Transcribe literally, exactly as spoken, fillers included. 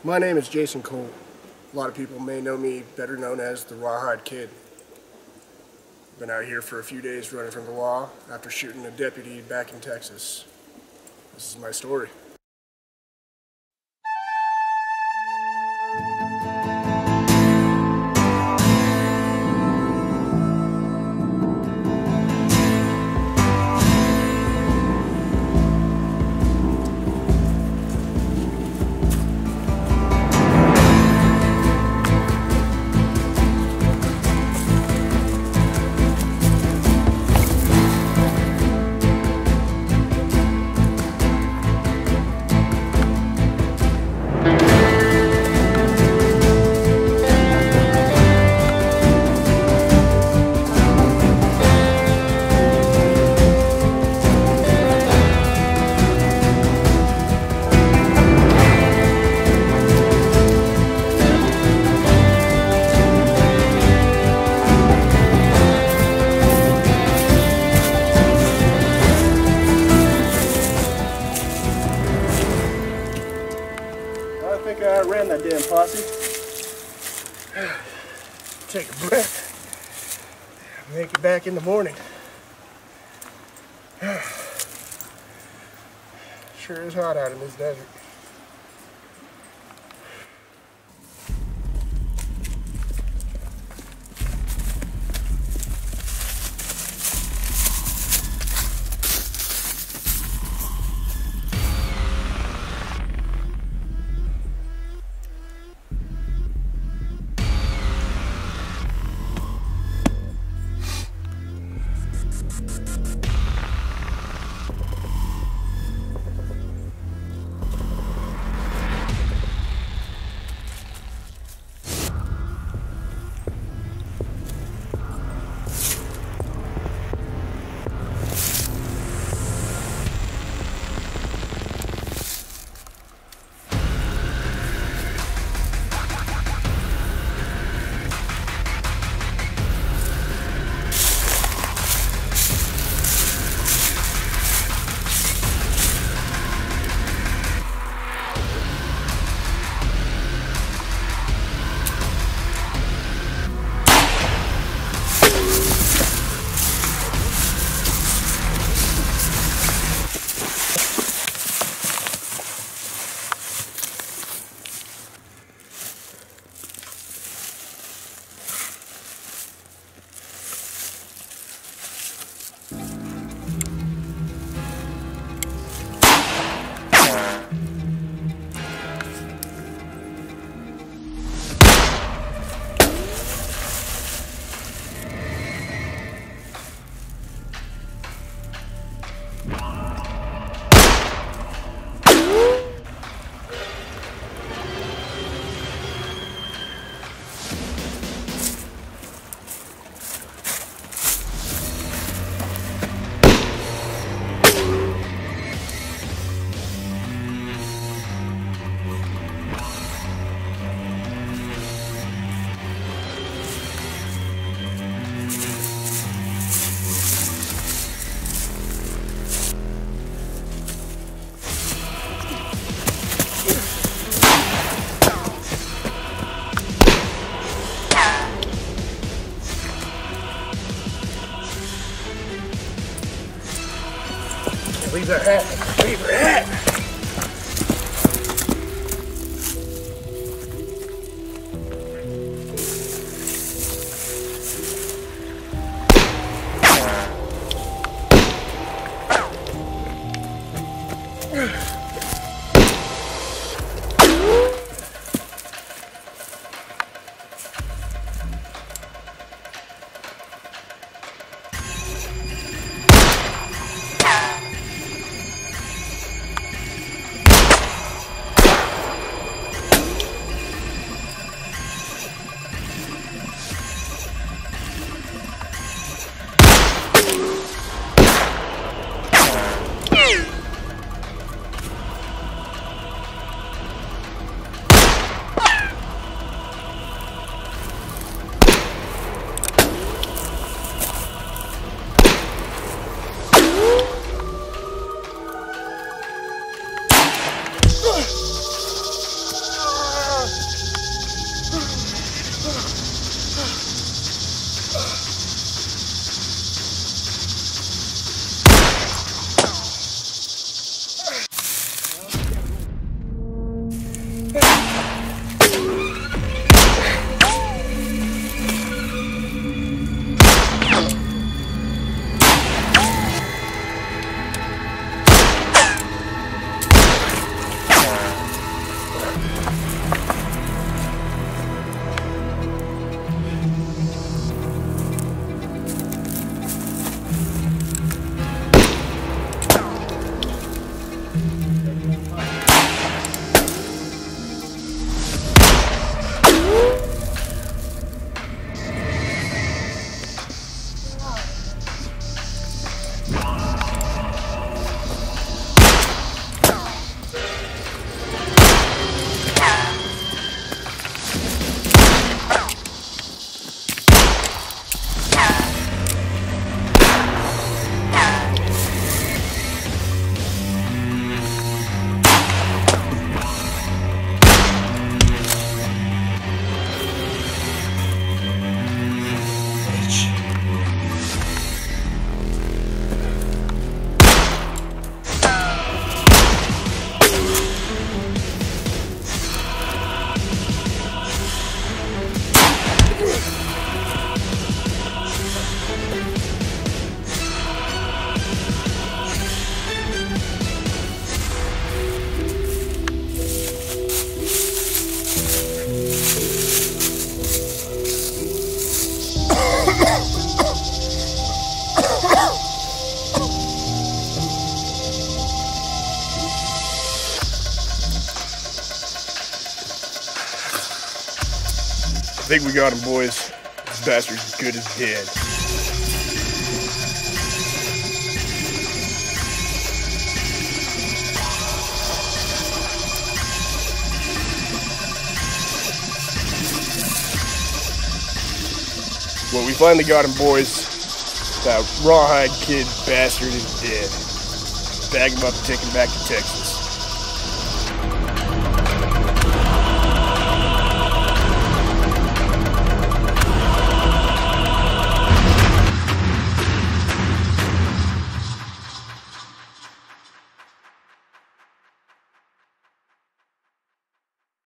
My name is Jason Cole. A lot of people may know me better known as the Rawhide Kid. Been out here for a few days running from the law after shooting a deputy back in Texas. This is my story. I think I ran that damn posse. Take a breath. Make it back in the morning. Sure is hot out in this desert. Leave her hat. Leave her hat. think we got him, boys. This bastard's good as dead. Well, we finally got him, boys. That Rawhide kid bastard is dead. Bag him up and take him back to Texas.